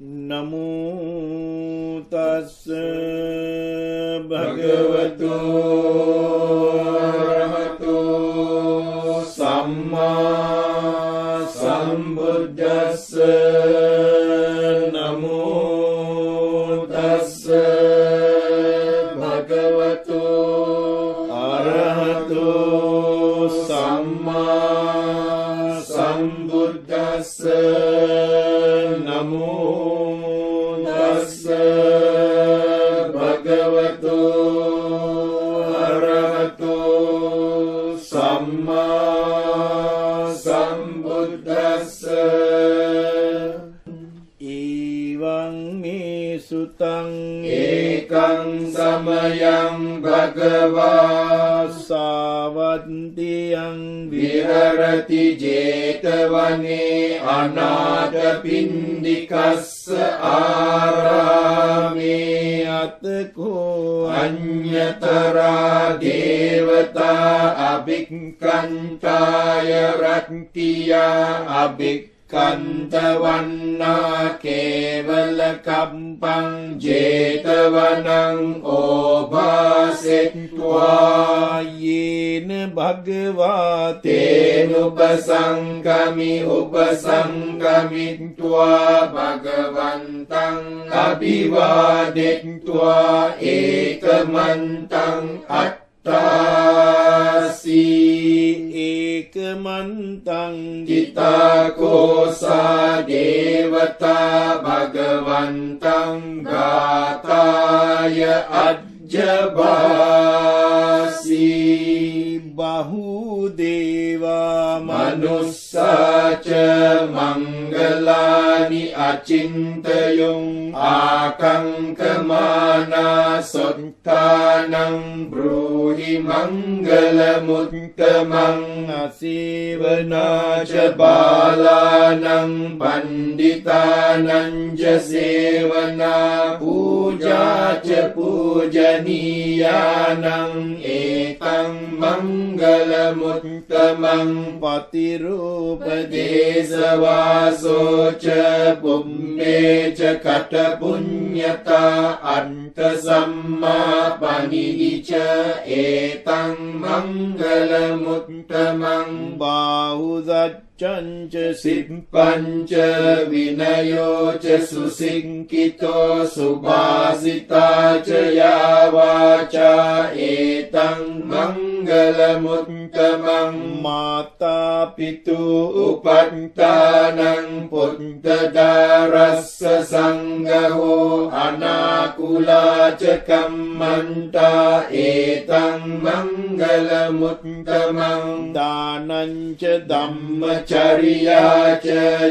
නමෝ තස්ස භගවතු අරහතෝ සම්මා සම්බුද්දස්ස නමෝ තස්ස භගවතු අරහතෝ සම්මා සම්බුද්දස්ස නමෝ තස්ස භගවතු අරහතෝ සම්මා සම්බුද්දස්ස ඊවං මේ සුතං ඒකං සමයං භගවා සාවන්තියං විහරති ජේතවනේ අනාථපිණ්ඩිකස්ස ආරාමේ අතකෝ අඤ්ඤතරා දේවතා අභික්ඛන්තාය රත්තියා අභික්ඛන්තවන්නා කේවල කම්පං ජේතවනං ඕභාසෙත්වා යේන භගවා තේනුපසංගමි උපසංගමිත්වා භගවන්තං අභිවාදෙත්වා ඒකමන්තං ඒකමන්තං චිතාකෝසා දේවතා භගවන්තං ගාතාය අජ්ජබාසී බහුදේවා මනුස්සාච මංගලානි අචින්තයොං ආකංකමානා සොත්තානං බ්‍රූහි මංගල මුත්තමං අසේවනාච බාලානං පණ්ඩිතානං ච සේවනා පූජාච පූජනීයානං ඒතං මංගල මුත්තමං පතිරූපදේශවාසෝච පුම්මේච කටපුඤ්ඤතා අන්ත සම්මා පනිදිච ඒතං මංගල මුත්තමං බාහුසච්ඡංච සිප්පංච විනයෝච සුසික්ඛිතෝ සුභාසිතාච යාවාචා ඒතං මංගල මුත්තමං මාතා පිතු උපත්තානං පුත්තදාරස්ස සංඝෝ අනාකුලාච කම්මන්තා ඒතං මංගල මුත්තමං දානංච ධම්මචර්යාච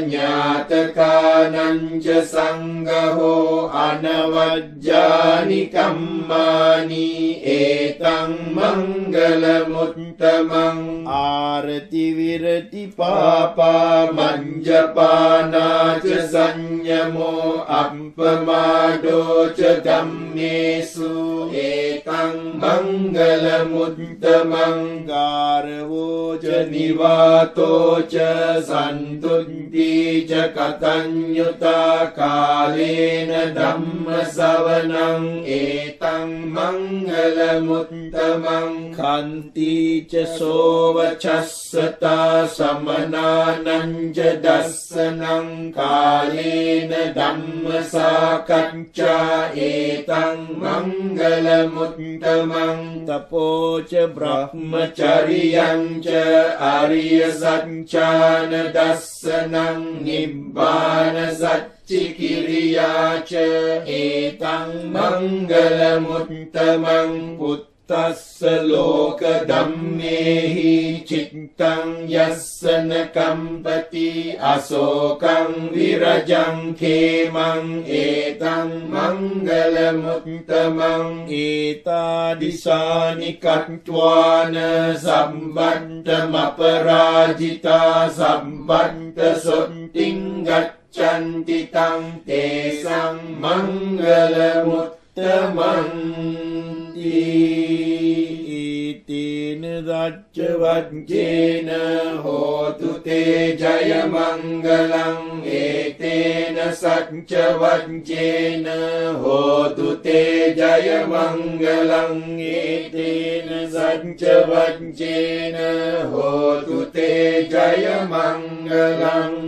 ඥාතකානංච සංඝෝ අනවජ්ජානි කම්මානි ඒතං මංගල මුත්තමං ආරති විරති පාපා මඤ්ජපානාච සංයමෝ අප්පමාදෝ ච ධම්මේසු ඒතං මංගල මුත්තමං ගාරවෝ ච නිවාතෝ ච සන්තුද්ධි ච කතඤ්ඤුතා කාලේන ධම්ම ශ්‍රවණං ඒතං මංගල මුත්තමං කන්ති ච සෝවචස්සතා සමනානං ච දස්සනං කාලේන ධම්ම සාකච්ඡා ඒතං මංගල මුත්තමං තපෝ ච බ්‍රහ්මචර්යං ච ආර්ය සත්‍යාන දස්සනං නිබ්බාන සච්චිකිරියාච ඒතං මංගල මුත්තමං තස්ස ලෝක ධම්මේහි චිත්තං යස්සන කම්පති අශෝකං විරජං khemං ඒතං මංගල මුත්තමං ඒතාදිසානි කତ୍වාන සම්බන්තම අපරාජිතා සම්බන්ත සොත්තිං ගච්ඡන්ති තං තේසං මංගල මුත්තමං ඊතේන สัจวัจเจนะโหตุเตจยมังกลังเอเตนะสัจวัจเจนะโหตุเตจยมังกลังเอเตนะสัจวัจเจนะโหตุเตจยมังกลัง